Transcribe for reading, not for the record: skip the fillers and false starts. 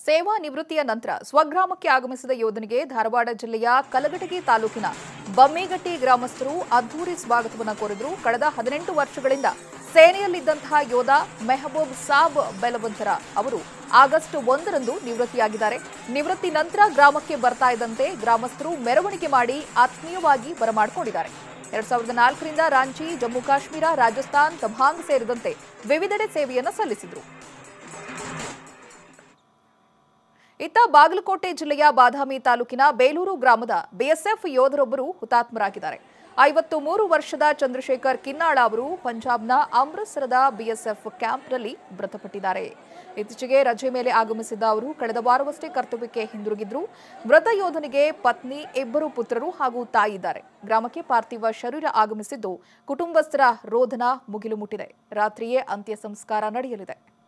ಸೇವಾ ನಿವೃತ್ತಿಯ ನಂತರ ಸ್ವಗ್ರಾಮಕ್ಕೆ ಆಗಮಿಸಿದ ಯೋಧನಿಗೆ ಧಾರವಾಡ ಜಿಲ್ಲೆಯ ಕಲಘಟಗಿ ತಾಲೂಕಿನ ಬಮ್ಮೇಗಟ್ಟಿ ಗ್ರಾಮಸ್ಥರು ಅದ್ಧೂರಿ ಸ್ವಾಗತವನ್ನು ಕೋರಿದರು. ಕಳೆದ 18 ವರ್ಷಗಳಿಂದ ಸೇನೆಯಲ್ಲಿದ್ದಂತಹ ಯೋಧ ಮೆಹಬೂಬ್ ಸಾಬ್ ಬೆಲವಂತರ ಅವರು ಆಗಸ್ಟ್ 1ರಂದು ನಿವೃತ್ತಿಯಾಗಿದ್ದಾರೆ. ನಿವೃತ್ತಿ ನಂತರ ಗ್ರಾಮಕ್ಕೆ ಬರ್ತಾ ಇದ್ದಂತೆ ಗ್ರಾಮಸ್ಥರು ಮೆರವಣಿಗೆ ಮಾಡಿ ಆತ್ಮೀಯವಾಗಿ ಬರಮಾಡಿಕೊಂಡಿದ್ದಾರೆ. 2004ರಿಂದ ರಾಂಚಿ, ಜಮ್ಮು ಕಾಶ್ಮೀರ, ರಾಜಸ್ಥಾನ್, ತಭಾಂಗ್ ಸೇರಿದಂತೆ ವಿವಿಧೆಡೆ ಸೇವೆಯನ್ನು ಸಲ್ಲಿಸಿದರು. ಇತ್ತ ಬಾಗಲಕೋಟೆ ಜಿಲ್ಲೆಯ ಬಾದಾಮಿ ತಾಲೂಕಿನ ಬೇಲೂರು ಗ್ರಾಮದ ಬಿಎಸ್ಎಫ್ ಯೋಧರೊಬ್ಬರು ಹುತಾತ್ಮರಾಗಿದ್ದಾರೆ. 53 ವರ್ಷದ ಚಂದ್ರಶೇಖರ್ ಕಿನ್ನಾಳ ಅವರು ಪಂಜಾಬ್ನ ಅಮೃತಸರದ ಬಿಎಸ್ಎಫ್ ಕ್ಯಾಂಪ್ನಲ್ಲಿ ಮೃತಪಟ್ಟಿದ್ದಾರೆ. ಇತ್ತೀಚೆಗೆ ರಜೆ ಮೇಲೆ ಆಗಮಿಸಿದ್ದ ಅವರು ಕಳೆದ ವಾರವಷ್ಟೇ ಕರ್ತವ್ಯಕ್ಕೆ ಹಿಂದಿರುಗಿದ್ರು. ಮೃತ ಯೋಧನಿಗೆ ಪತ್ನಿ, 2 ಪುತ್ರರು ಹಾಗೂ ತಾಯಿ ಇದ್ದಾರೆ. ಗ್ರಾಮಕ್ಕೆ ಪಾರ್ಥಿವ ಶರೀರ ಆಗಮಿಸಿದ್ದು ಕುಟುಂಬಸ್ಥರ ರೋದನ ಮುಗಿಲು ಮುಟ್ಟಿದೆ. ರಾತ್ರಿಯೇ ಅಂತ್ಯ ಸಂಸ್ಕಾರ ನಡೆಯಲಿದೆ.